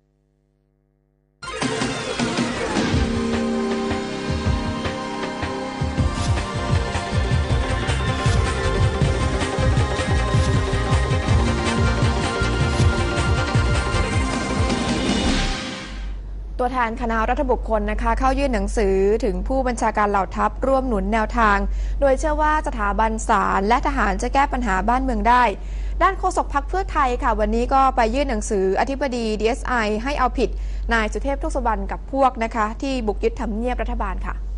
ตัวแทนคณะรัฐบุคคลนะคะเข้ายื่นหนังสือถึงผู้บัญชาการเหล่าทัพร่วมหนุนแนวทางโดยเชื่อว่าสถาบันศาลและทหารจะแก้ปัญหาบ้านเมืองได้ด้านโฆษกพรรคเพื่อไทยค่ะวันนี้ก็ไปยื่นหนังสืออธิบดี DSI ให้เอาผิดนายสุเทพ ทุกสุบรรณกับพวกนะคะที่บุกยึดทำเนียบรัฐบาลค่ะ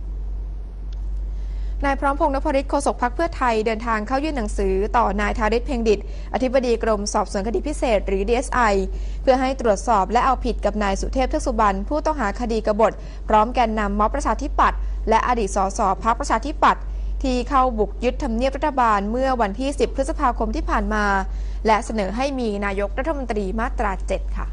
นายพร้อมพงษ์นพฤทธิ์โฆษกพรรคเพื่อไทยเดินทางเข้ายื่นหนังสือต่อนายธาริศเพ็งดิษฐ์อธิบดีกรมสอบสวนคดีพิเศษหรือ DSI เพื่อให้ตรวจสอบและเอาผิดกับนายสุเทพ ทุกสุบรรณผู้ต้องหาคดีกบฏพร้อมแกนนำม็อบประชาธิปัตย์และอดีตสสพรรคประชาธิปัตย์ที่เข้าบุกยึดทำเนียบรัฐบาลเมื่อวันที่10 พฤษภาคมที่ผ่านมาและเสนอให้มีนายกรัฐมนตรีมาตรา 7 ค่ะ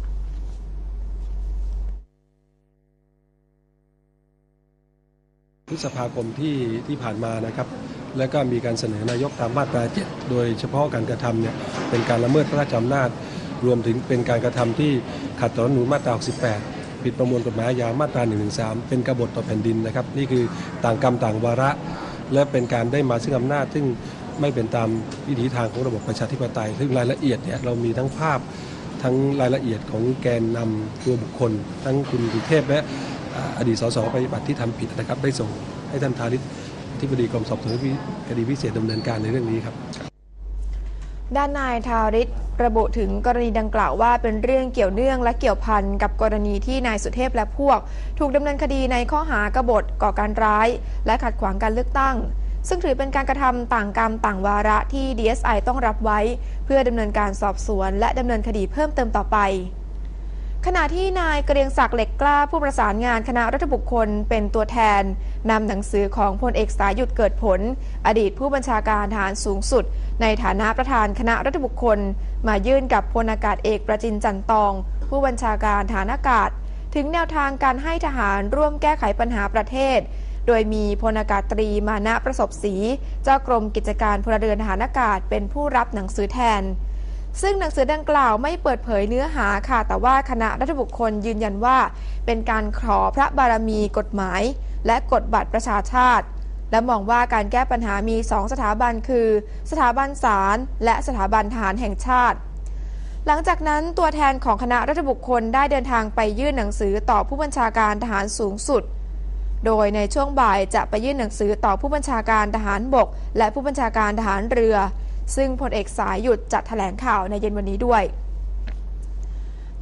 พฤษภาคมที่ผ่านมานะครับแล้วก็มีการเสนอนายกตามมาตรา 7โดยเฉพาะการกระทำเนี่ยเป็นการละเมิดพระราชอำนาจรวมถึงเป็นการกระทำที่ขัดต่อรัฐธรรมนูญมาตรา 68ผิดประมวลกฎหมายอาญามาตรา 113เป็นกบฏต่อแผ่นดินนะครับนี่คือต่างกรรมต่างวาระและเป็นการได้มาซึ่งอำนาจซึ่งไม่เป็นตามวิถีทางของระบบประชาธิปไตยซึ่งรายละเอียดเนี่ยเรามีทั้งภาพทั้งรายละเอียดของแกนนำตัวบุคคลทั้งคุณสุเทพและอดีตสสปฏิบัติที่ทำผิดนะครับได้ส่งให้ท่านธาริศอธิบดีกรมสอบสวนคดีพิเศษดำเนินการในเรื่องนี้ครับด้านนายธาริศระบุถึงกรณีดังกล่าวว่าเป็นเรื่องเกี่ยวเนื่องและเกี่ยวพันกับกรณีที่นายสุเทพและพวกถูกดำเนินคดีในข้อหากบฏก่อการร้ายและขัดขวางการเลือกตั้งซึ่งถือเป็นการกระทำต่างกรรมต่างวาระที่ DSI ต้องรับไว้เพื่อดำเนินการสอบสวนและดำเนินคดีเพิ่มเติมต่อไปขณะที่นายเกรียงศักดิ์เหล็กกล้าผู้ประสานงานคณะรัฐบุคคลเป็นตัวแทนนำหนังสือของพลเอกสายุทธเกิดผลอดีตผู้บัญชาการทหารสูงสุดในฐานะประธานคณะรัฐบุคคลมายื่นกับพลอากาศเอกประจินจันตองผู้บัญชาการฐานอากาศถึงแนวทางการให้ทหารร่วมแก้ไขปัญหาประเทศโดยมีพลอากาศตรีมานะประสบศรีเจ้ากรมกิจการพลเรือนทหารอากาศเป็นผู้รับหนังสือแทนซึ่งหนังสือดังกล่าวไม่เปิดเผยเนื้อหาค่ะแต่ว่าคณะรัฐบุคคลยืนยันว่าเป็นการขอพระบารมีกฎหมายและกฎบัตรประชาชาติและมองว่าการแก้ปัญหามี2สถาบันคือสถาบันศาลและสถาบันทหารแห่งชาติหลังจากนั้นตัวแทนของคณะรัฐบุคคลได้เดินทางไปยื่นหนังสือต่อผู้บัญชาการทหารสูงสุดโดยในช่วงบ่ายจะไปยื่นหนังสือต่อผู้บัญชาการทหารบกและผู้บัญชาการทหารเรือซึ่งพลเอกสายุทธจะแถลงข่าวในเย็นวันนี้ด้วย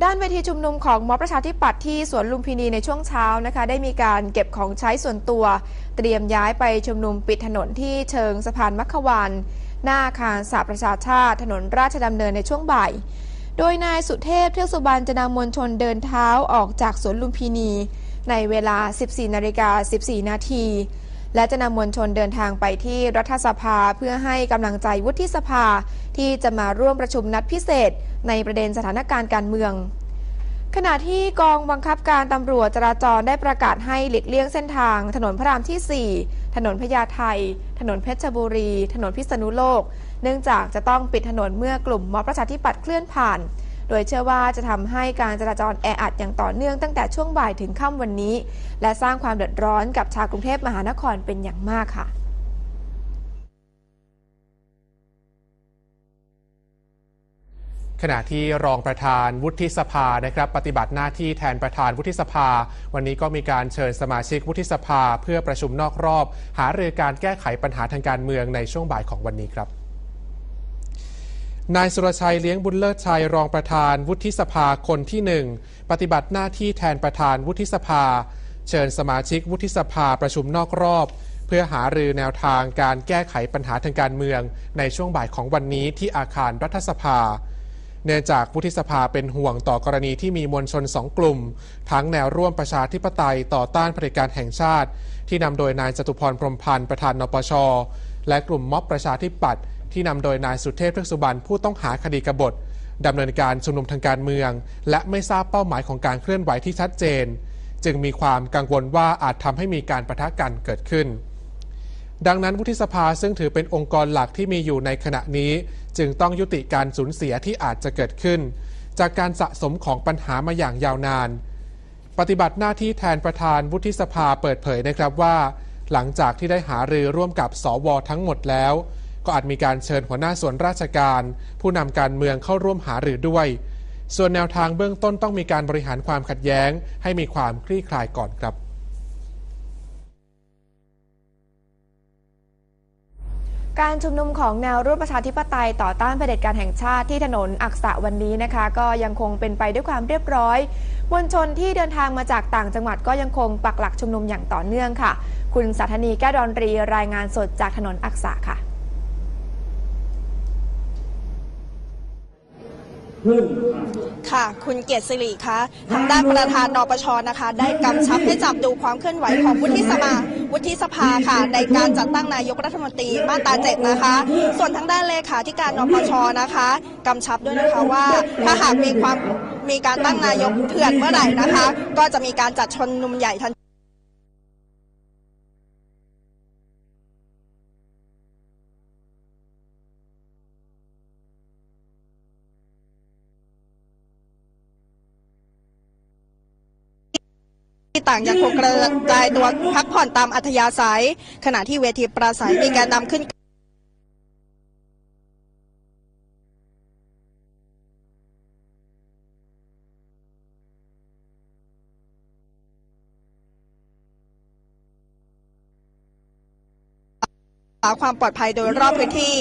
ด้านเวทีชุมนุมของม็อบประชาธิปัตย์ที่สวนลุมพินีในช่วงเช้านะคะได้มีการเก็บของใช้ส่วนตัวเตรียมย้ายไปชุมนุมปิดถนนที่เชิงสะพานมัคควานหน้าอาคารสหประชาชาติถนนราชดำเนินในช่วงบ่ายโดยนายสุเทพเทือกสุบรรณจะนำมวลชนเดินเท้าออกจากสวนลุมพินีในเวลา 14:14 นาทีและจะนำมวลชนเดินทางไปที่รัฐสภาเพื่อให้กำลังใจวุฒิสภาที่จะมาร่วมประชุมนัดพิเศษในประเด็นสถานการณ์การเมืองขณะที่กองบังคับการตำรวจจราจรได้ประกาศให้หลีกเลี่ยงเส้นทางถนนพระรามที่ 4 ถนนพญาไทถนนเพชรบุรีถนนพิษณุโลกเนื่องจากจะต้องปิดถนนเมื่อกลุ่มม็อบประชาธิปัตย์เคลื่อนผ่านโดยเชื่อว่าจะทำให้การจราจรแออัดอย่างต่อเนื่องตั้งแต่ช่วงบ่ายถึงค่ำวันนี้และสร้างความเดือดร้อนกับชาวกรุงเทพมหานครเป็นอย่างมากค่ะขณะที่รองประธานวุฒิสภานะครับปฏิบัติหน้าที่แทนประธานวุฒิสภาวันนี้ก็มีการเชิญสมาชิกวุฒิสภาเพื่อประชุมนอกรอบหารือการแก้ไขปัญหาทางการเมืองในช่วงบ่ายของวันนี้ครับนายสุรชัยเลี้ยงบุญเลิศชัยรองประธานวุฒิสภาคนที่1ปฏิบัติหน้าที่แทนประธานวุฒิสภาเชิญสมาชิกวุฒิสภาประชุมนอกรอบเพื่อหารือแนวทางการแก้ไขปัญหาทางการเมืองในช่วงบ่ายของวันนี้ที่อาคารรัฐสภาเนื่องจากวุฒิสภาเป็นห่วงต่อกรณีที่มีมวลชน2กลุ่มทั้งแนวร่วมประชาธิปไตยต่อต้านเผด็จการแห่งชาติที่นำโดยนายจตุพรพรหมพันธ์ประธานนปช.และกลุ่มม็อบประชาธิปัตย์ที่นำโดยนายสุเทพเทือกสุบรรณผู้ต้องหาคดีกบฏดำเนินการชุมนุมทางการเมืองและไม่ทราบเป้าหมายของการเคลื่อนไหวที่ชัดเจนจึงมีความกังวลว่าอาจทำให้มีการปะทะกันเกิดขึ้นดังนั้นวุฒิสภาซึ่งถือเป็นองค์กรหลักที่มีอยู่ในขณะนี้จึงต้องยุติการสูญเสียที่อาจจะเกิดขึ้นจากการสะสมของปัญหามาอย่างยาวนานปฏิบัติหน้าที่แทนประธานวุฒิสภาเปิดเผยนะครับว่าหลังจากที่ได้หารือร่วมกับสว.ทั้งหมดแล้วก็อาจมีการเชิญหัวหน้าส่วนราชการผู้นำการเมืองเข้าร่วมหารือด้วยส่วนแนวทางเบื้องต้นต้องมีการบริหารความขัดแย้งให้มีความคลี่คลายก่อนครับการชุมนุมของแนวร่วมประชาธิปไตยต่อต้านเผด็จการแห่งชาติที่ถนนอักษะวันนี้นะคะก็ยังคงเป็นไปด้วยความเรียบร้อยมวลชนที่เดินทางมาจากต่างจังหวัดก็ยังคงปักหลักชุมนุมอย่างต่อเนื่องค่ะคุณสัทนีแก้วดอนรีรายงานสดจากถนนอักษะค่ะค่ะคุณเกียรติศิริคะทางด้านประธานนปช.นะคะได้กำชับให้จับดูความเคลื่อนไหวของวุฒิสภาค่ะในการจัดตั้งนายกรัฐมนตรีมาตรา 7นะคะส่วนทางด้านเลขาธิการนปช.นะคะกำชับด้วยนะคะว่าถ้าหากมีการตั้งนายกเถื่อนเมื่อไหร่นะคะก็จะมีการจัดชุมนุมใหญ่ทันที่ต่างยังคงกระจายตัวพักผ่อนตามอัธยาศัยขณะที่เวทีปราศัยมีการนำขึ้นความปลอดภัยโดยรอบพื้นที่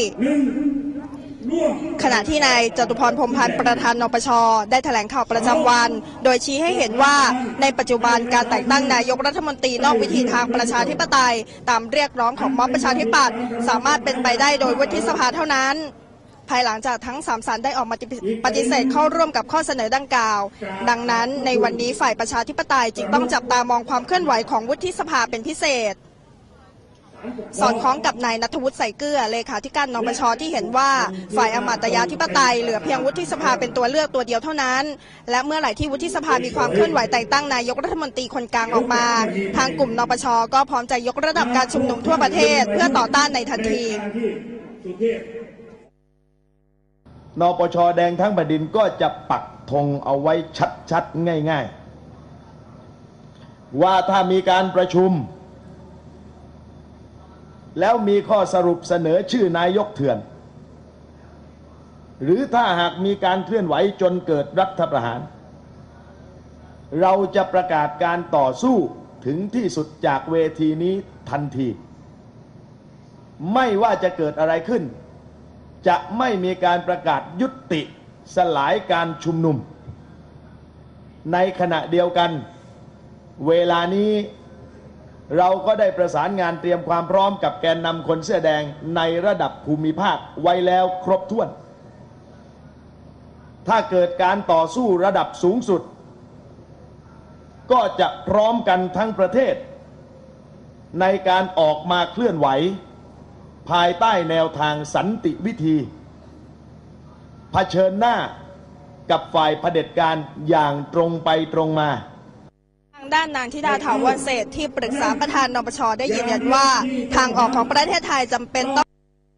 ขณะที่นายจตุพรพรหมพันธ์ประธานนปช.ได้แถลงข่าวประจำวันโดยชี้ให้เห็นว่าในปัจจุบันการแต่งตั้งนายกรัฐมนตรีนอกวิธีทางประชาธิปไตยตามเรียกร้องของม็อบประชาธิปัตย์สามารถเป็นไปได้โดยวุฒิสภาเท่านั้นภายหลังจากทั้ง3ศาลได้ออกมาปฏิเสธเข้าร่วมกับข้อเสนอดังกล่าวดังนั้นในวันนี้ฝ่ายประชาธิปไตยจึงต้องจับตามองความเคลื่อนไหวของวุฒิสภาเป็นพิเศษสอดคล้องกับนายณัฐวุฒิ ใส่เกลือเลขาธิการนปช.ที่เห็นว่าฝ่ายอมาตยาธิปไตยเหลือเพียงวุฒิสภาเป็นตัวเลือกตัวเดียวเท่านั้นและเมื่อไหร่ที่วุฒิสภามีความเคลื่อนไหวแต่งตั้งนายกรัฐมนตรีคนกลางออกมาทางกลุ่มนปช.ก็พร้อมจะยกระดับการชุมนุมทั่วประเทศเพื่อต่อต้านในทันทีนปช.แดงทั้งแผ่นดินก็จะปักธงเอาไว้ชัดๆง่ายๆว่าถ้ามีการประชุมแล้วมีข้อสรุปเสนอชื่อนายกเถื่อนหรือถ้าหากมีการเคลื่อนไหวจนเกิดรัฐประหารเราจะประกาศการต่อสู้ถึงที่สุดจากเวทีนี้ทันทีไม่ว่าจะเกิดอะไรขึ้นจะไม่มีการประกาศยุติสลายการชุมนุมในขณะเดียวกันเวลานี้เราก็ได้ประสานงานเตรียมความพร้อมกับแกนนำคนเสื้อแดงในระดับภูมิภาคไว้แล้วครบถ้วนถ้าเกิดการต่อสู้ระดับสูงสุดก็จะพร้อมกันทั้งประเทศในการออกมาเคลื่อนไหวภายใต้แนวทางสันติวิธีเผชิญหน้ากับฝ่ายเผด็จการอย่างตรงไปตรงมาทางด้านนางธิดาถาวรเศรษฐ์ที่ปรึกษาประธานนปช.ได้ยืนยันว่าทางออกของประเทศไทยจำเป็นต้อง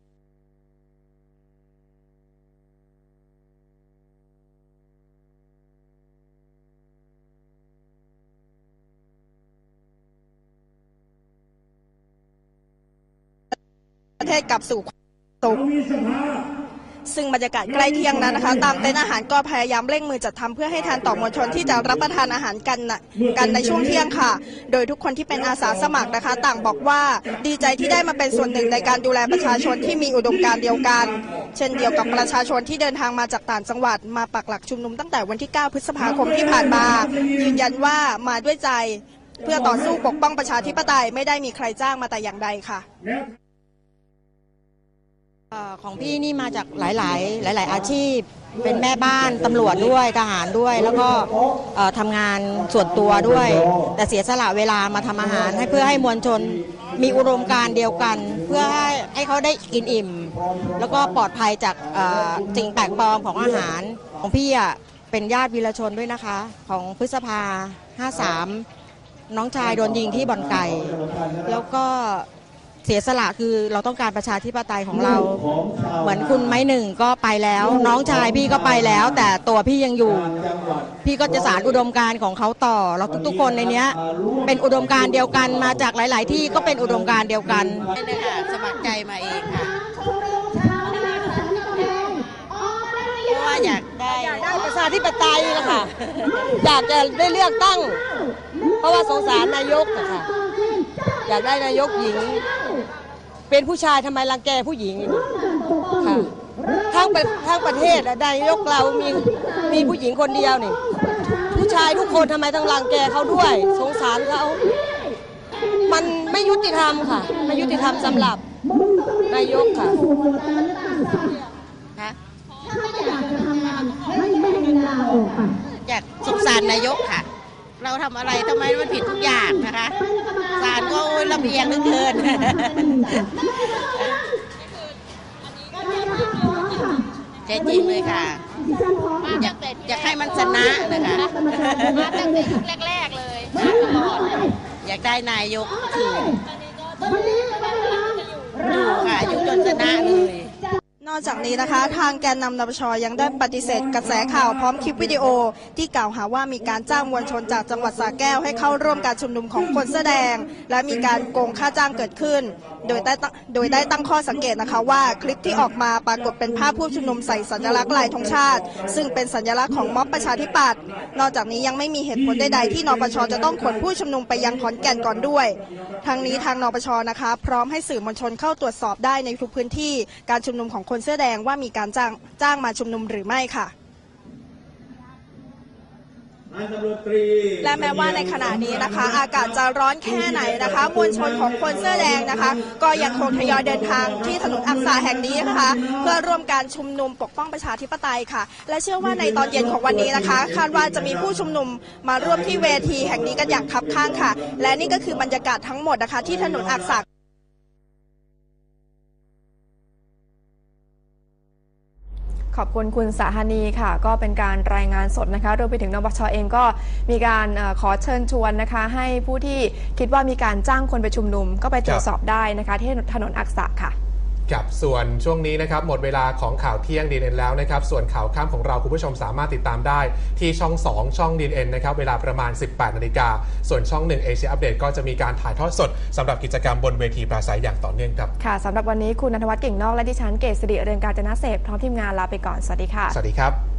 ประเทศกลับสู่สุขซึ่งบรรยากาศใกล้เที่ยงนั้นนะคะตามเต็นท์อาหารก็พยายามเร่งมือจัดทำเพื่อให้ทันต่อมวลชนที่จะรับประทานอาหารกันในช่วงเที่ยงค่ะโดยทุกคนที่เป็นอาสาสมัครนะคะต่างบอกว่าดีใจที่ได้มาเป็นส่วนหนึ่งในการดูแลประชาชนที่มีอุดมการณ์เดียวกันเช่นเดียวกับประชาชนที่เดินทางมาจากต่างจังหวัดมาปักหลักชุมนุมตั้งแต่วันที่ 9 พฤษภาคมที่ผ่านมายืนยันว่ามาด้วยใจเพื่อต่อสู้ปกป้องประชาธิปไตยไม่ได้มีใครจ้างมาแต่อย่างใดค่ะของพี่นี่มาจากหลายอาชีพเป็นแม่บ้านตำรวจด้วยทหารด้วยแล้วก็ทำงานส่วนตัวด้วยแต่เสียสละเวลามาทำอาหารให้เพื่อให้มวลชนมีอุดมการณ์เดียวกันเพื่อให้เขาได้กินอิ่มแล้วก็ปลอดภัยจากสิ่งแปลกปลอมของอาหารของพี่เป็นญาติวีรชนด้วยนะคะของพฤษภา 53น้องชายโดนยิงที่บ่อนไก่แล้วก็เสียสละคือเราต้องการประชาธิปไตยของเราเหมือนคุณไม้หนึ่งก็ไปแล้วน้องชายพี่ก็ไปแล้วแต่ตัวพี่ยังอยู่พี่ก็จะสานอุดมการณ์ของเขาต่อแล้วทุกๆคนในนี้เป็นอุดมการณ์เดียวกันมาจากหลายๆที่ก็เป็นอุดมการณ์เดียวกันนี่ค่ะสมัครใจมาเองค่ะเพราะว่าอยากได้ประชาธิปไตยนะคะอยากจะได้เลือกตั้งเพราะว่าสงสารนายกค่ะอยากได้นายกหญิงเป็นผู้ชายทำไมรังแกผู้หญิงค่ะทั้งประเทศนายกเรามีผู้หญิงคนเดียวนี่ผู้ชายทุกคนทำไมต้องรังแกเขาด้วยสงสารเขามันไม่ยุติธรรมค่ะไม่ยุติธรรมสำหรับนายกค่ะอยากสงสารนายกค่ะเราทำอะไรทำไมมันผิดทุกอย่างนะคะศาลก็ลำเอียงเหลือเกินใจจริงเลยค่ะอยากให้มันชนะนะคะมาตั้งแต่ยุคแรกๆเลยอยากได้นายกคืนอยู่ค่ะอยู่จนชนะเลยนอกจากนี้นะคะทางแกนนำนปช.ยังได้ปฏิเสธกระแสข่าวพร้อมคลิปวิดีโอที่กล่าวหาว่ามีการจ้างมวลชนจากจังหวัดสระแก้วให้เข้าร่วมการชุมนุมของคนเสื้อแดงและมีการโกงค่าจ้างเกิดขึ้นโดยได้ตั้งข้อสังเกตนะคะว่าคลิปที่ออกมาปรากฏเป็นภาพผู้ชุมนุมใส่สัญลักษณ์ลายธงชาติซึ่งเป็นสัญลักษณ์ของม็อบประชาธิปัตย์นอกจากนี้ยังไม่มีเหตุผลใดๆที่นปช.จะต้องขนผู้ชุมนุมไปยังขอนแก่นก่อนด้วยทั้งนี้ทางนปช.นะคะพร้อมให้สื่อมวลชนเข้าตรวจสอบได้ในทุกพื้นที่การชุมนุมของคนเสื้อแดงว่ามีการจ้างมาชุมนุมหรือไม่ค่ะและแม้ว่าในขณะนี้นะคะอากาศจะร้อนแค่ไหนนะคะมวลชนของคนเสื้อแดงนะคะก็ยังคงทยอยเดินทางที่ถนนอักษาแห่งนี้นะคะเพื่อร่วมการชุมนุมปกป้องประชาธิปไตยค่ะและเชื่อว่าในตอนเย็นของวันนี้นะคะคาดว่าจะมีผู้ชุมนุมมาร่วมที่เวทีแห่งนี้กันอย่างคับข้างค่ะและนี่ก็คือบรรยากาศทั้งหมดนะคะที่ถนนอักษาขอบคุณคุณสาหานีค่ะก็เป็นการรายงานสดนะคะรวมไปถึงนปช.เองก็มีการขอเชิญชวนนะคะให้ผู้ที่คิดว่ามีการจ้างคนไปชุมนุมก็ไปตรวจสอบได้นะคะที่ถนนอักษะค่ะกับส่วนช่วงนี้นะครับหมดเวลาของข่าวเที่ยง DNN แล้วนะครับส่วนข่าวค่ำของเราคุณผู้ชมสามารถติดตามได้ที่ช่อง2ช่อง DNN นะครับเวลาประมาณ 18 นาฬิกาส่วนช่อง1 Asia Update ก็จะมีการถ่ายทอดสดสำหรับกิจกรรมบนเวทีปราศัยอย่างต่อเนื่องครับค่ะสำหรับวันนี้คุณณัฐวัฒน์เก่งนอกและดิฉันเกษริเรืองกาญจนเสพพร้อมทีมงานลาไปก่อนสวัสดีค่ะสวัสดีครับ